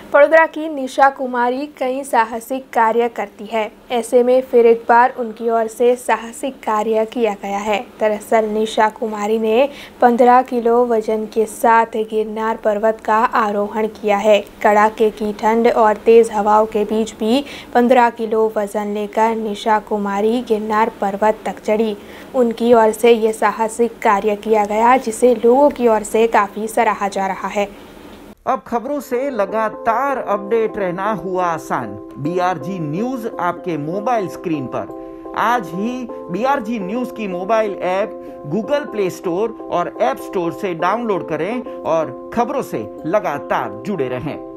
वडोदरा की निशा कुमारी कई साहसिक कार्य करती है। ऐसे में फिर एक बार उनकी ओर से साहसिक कार्य किया गया है। दरअसल निशा कुमारी ने 15 किलो वजन के साथ गिरनार पर्वत का आरोहण किया है। कड़ाके की ठंड और तेज हवाओं के बीच भी 15 किलो वजन लेकर निशा कुमारी गिरनार पर्वत तक चढ़ी। उनकी ओर से ये साहसिक कार्य किया गया, जिसे लोगों की ओर से काफ़ी सराहा जा रहा है। अब खबरों से लगातार अपडेट रहना हुआ आसान। BRG न्यूज आपके मोबाइल स्क्रीन पर। आज ही BRG न्यूज की mobile app Google play store और ऐप स्टोर से डाउनलोड करें और खबरों से लगातार जुड़े रहें।